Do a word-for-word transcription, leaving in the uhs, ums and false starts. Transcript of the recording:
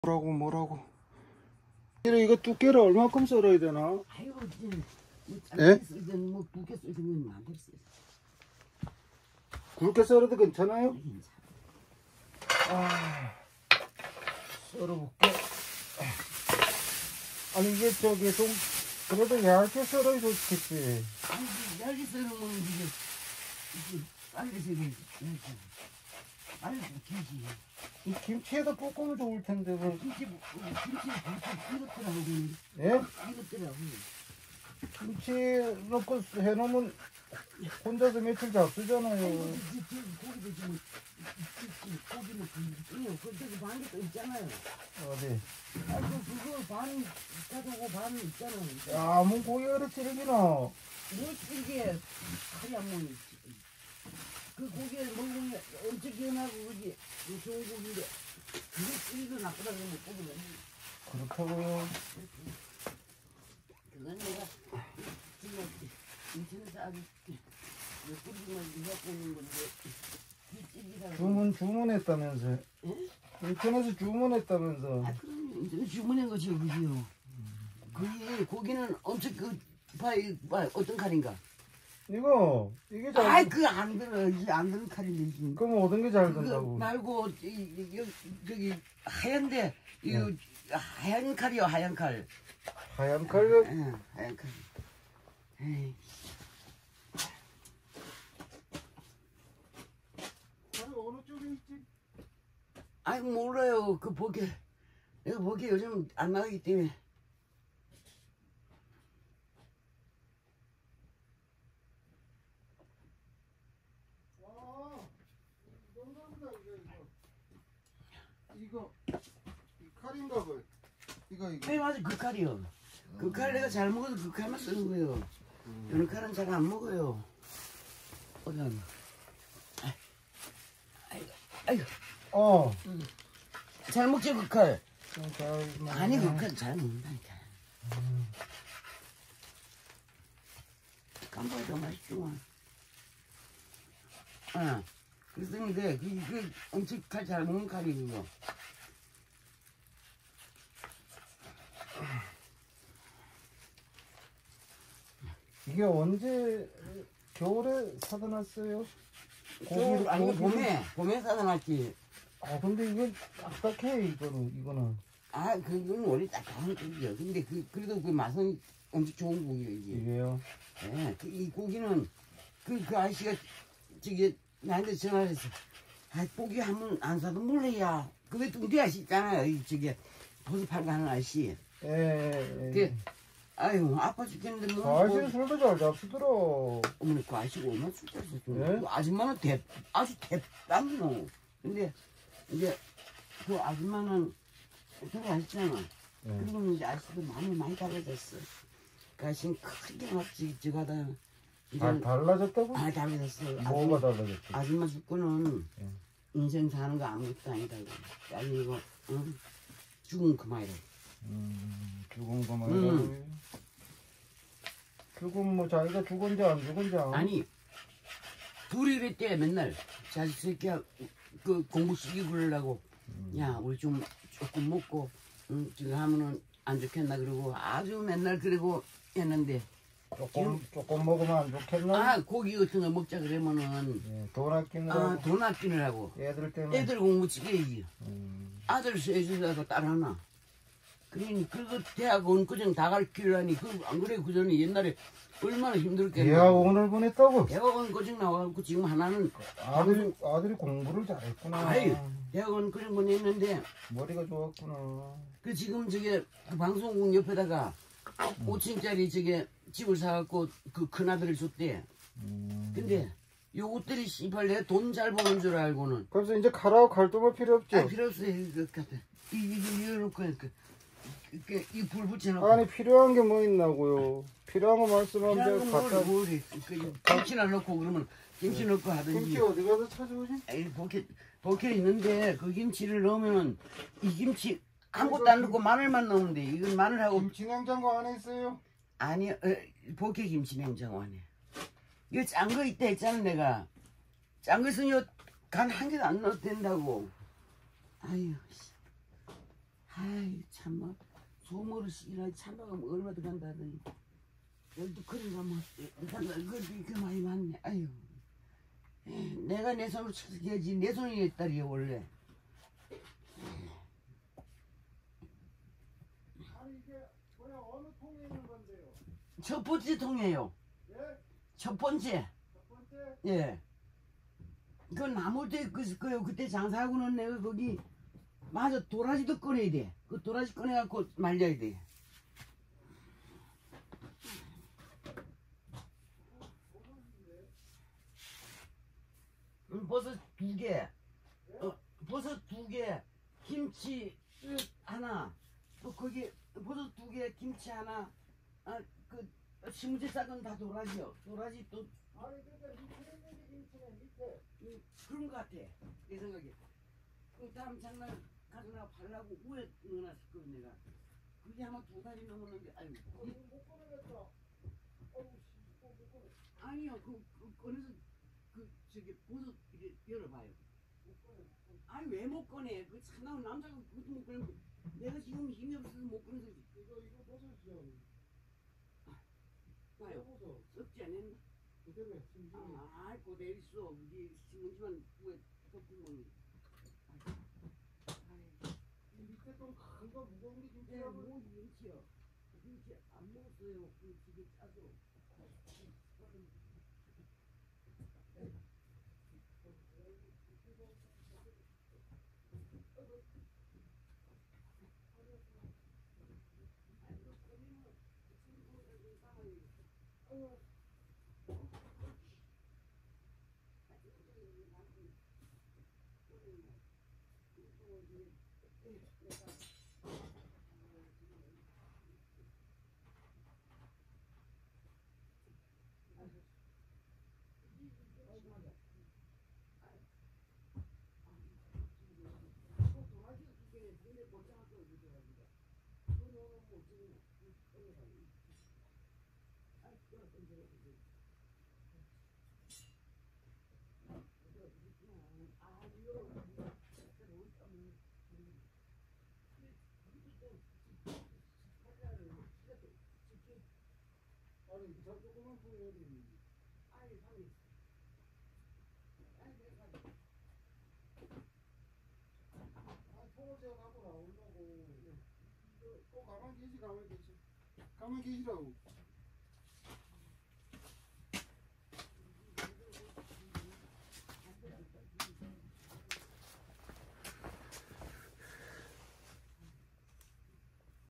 뭐라고 뭐라고 이거 두께를 얼마큼 썰어야 되나? 아이고 이제 예? 뭐, 뭐 굵게 썰면 마음대로 썰. 굵게 썰어도 괜찮아요? 괜찮아. 아, 썰어볼게. 아니 이게 저기 좀 그래도 얇게 썰어야 좋겠지. 아니 얇게 썰으면 이게 이게 빨리 썰어야지. 빨리 썰지. 이 김치에다 볶으면 좋을 텐데. 그. 김치 김치 익었더라고. 예? 익었더라고. 김치 넣고 해놓으면 혼자서 며칠 잡수잖아요. 고기도 지금 고기는 그냥 그저기 반개 또 있잖아요. 어디? 아이고 그거 반 가지고 반 있잖아요. 야, 뭐 고기 어려 찌르기나. 뭐 이게 칼이 안 먹는 그 고기를 먹으면 엄청 기원하고 그지 좋은 고기인데 그게 찌리도 나쁘다 그러면 고기를 그렇다고요. 그건 내가 지금 인천에서 아주 몇 뿌리만 해갖고 오는 건데 이 찌리라고 주문 주문했다면서. 예? 인터넷에서 주문했다면서. 아 그럼 이제 주문한 거지 그지요. 그게 고기는 엄청 그 봐이 봐 어떤 칼인가? 이거 이게 잘. 아이 그 안 들어 이게 안 드는 칼인데 지금. 그럼 어떤 게 잘 그거 된다고? 말고 이, 이, 여기 저기 하얀데 이 네. 하얀 칼이요 하얀 칼. 하얀 칼. 응 하얀 칼. 에이. 칼이 어느 쪽에 있지? 아이 몰라요 그 보게 내가 보게 요즘 안 나가기 때문에. 아, 농담이다 이거 이거. 이거 이 칼인가 봐. 이거 이거. 네 맞아 그 칼이요. 그 칼 내가 잘 먹어도 그 칼만 쓰는 거예요. 음. 이런 칼은 잘 안 먹어요. 어디 갔나? 아이고 아이고 어. 잘 먹지 그 칼. 좀 잘 먹네. 아니 그 칼 잘 먹는다니까. 음. 깜빡이도 맛있지만. 아, 그래서 근데 그, 그 엄청 칼 잘 먹는 칼이 그거. 이게 언제 겨울에 사다 놨어요? 고기 아니 봄에 봄에 사다 놨지. 아 근데 이건 딱딱해 이거는 이거는. 아 그건 원래 딱딱한 고기야. 근데 그 그래도 그 맛은 엄청 좋은 고기야 이게. 이게요. 예, 그, 이 고기는 그, 그 아저씨가 저기 나한테 전화해서 아 고기 한번 안 사도 몰래야. 그게 뚱디 아저씨 있잖아요. 이 저기 보수 팔고 하는 아저씨. 예. 예, 예. 그 아유 아파 죽겠는데 뭐. 아, 아저씨 술도 잘 잡수더라. 어머니 그 아저씨가 얼마나 술자서 좀. 예? 그 아줌마는 대 아주 대빵이노. 근데 이제 그 아줌마는 돌아가셨잖아. 예. 그리고 이제 아저씨도 마음이 많이 달라졌어. 그 아저씨는 크게 막 저기 저기 하다 다 달라졌다고? 아 달라졌어. 뭐가 달라졌지? 아줌마 죽고는 예. 인생 사는 거 아무것도 아니다. 아니 이거 응? 죽은 그만이라. 음, 죽은 거만. 음. 죽은 뭐 자기가 죽은지 안 죽은지 안. 아니 둘이 그랬대 맨날 자식 새끼야 그 공부 시키고 그러려고. 음. 야 우리 좀 조금 먹고 응, 지금 하면은 안 좋겠나 그러고 아주 맨날 그러고 했는데 조금 조금 먹으면 안 좋겠나? 아 고기 같은 거 먹자 그러면은 예, 돈 아끼느라고. 아 돈 아끼느라고 애들 때문에. 애들 공부 시켜야지. 음. 아들 셋이라도 딸 하나. 그러니 그거 대학원 그정 다 가르치려니 그 안 그래 그 전에 옛날에 얼마나 힘들겠나. 얘가 오늘 보냈다고? 대학원 그정 나와갖고 지금 하나는 아들이 아들이 공부를 잘했구나. 아이 대학원 그정 보냈는데 머리가 좋았구나. 그 지금 저게 그 방송국 옆에다가 음. 오 층짜리 저게 집을 사갖고 그 큰아들을 줬대. 음. 근데 요 옷들이 씨발 내가 돈 잘 버는 줄 알고는 그래서 이제 칼하고 칼도만 필요 없죠? 아 필요 없어 이거 같아. 이거 이어놓고 이렇게 이불 붙여놓고 아니 필요한 게 뭐 있나고요? 필요한 거 말씀하면 필요한 제가 건 갖다. 뭘, 뭘 그, 김치나 넣고 그러면 김치 넣고 하든지. 김치 어디 가서 찾아오지? 에이 버켓 버켓 있는데 그 김치를 넣으면 이 김치 아무것도 안 넣고 마늘만 넣으면 돼. 이건 마늘하고 김치 냉장고 안에 있어요? 아니 어, 버켓 김치 냉장고 안에. 이거 짠 거 있다 했잖아 내가. 짠 거 있으면 간 한 개도 안 넣어도 된다고. 아유 씨. 참뭐 소머리씩이나 참아가 뭐 얼마 들어간다 하더니 열두 그런가 뭐 그것도 그 많이 많네. 아유 에이, 내가 내 손으로 쳐서 해야지. 내 손이 내 딸이야 원래. 아니 이게 뭐야 어느 통에 있는 건데요? 첫 번째 통이에요. 예? 첫 번째. 첫 번째? 예. 그 나무대 그, 그 그때 장사하고는 내가 거기 맞아 도라지도 꺼내야 돼. 그 도라지 꺼내갖고 말려야 돼. 음, 버섯 두 개, 어, 버섯 두 개, 김치 하나, 또 거기 버섯 두 개, 김치 하나, 아, 그 신문지 싹은 다 도라지요. 도라지 또 아니 그러니까 밑에 있는 게 김치네 밑에. 음, 그런 것 같아. 내 생각에. 그 다음 장날 가져나 팔라고 우에 넣어놨었거든 내가. 그게 아마 두 달이 넘었는데 아유. 어, 이거 못 꺼내겠다. 어우 씨 이거 못 꺼내. 아니요 그, 그 꺼내서 그 저기 버섯 이게 열어봐요. 못 꺼내. 못 꺼내. 아니 왜 못 꺼내? 그 차나운 남자가 그것도 못 꺼내고 내가 지금 힘이 없어서 못 꺼내서 이거 이거 버섯이요. 봐요. 버섯. 썩지 않았나? 그대로 지금 아, 그대로 있어. 우리 신문지만 후에 덮으면. 이 밑에 좀 큰 거 무거운 게 네, 김치라고. 뭐 김치요. 김치 안 먹었어요. 그 집에 짜서. 아니 저 조그만 통이 어디 있는지. 아니, 아니. 아니, 내가 아 통을 제가 갖고 나오려고. 또 가만히 계시 가만히 계시. 가만히 계시라고.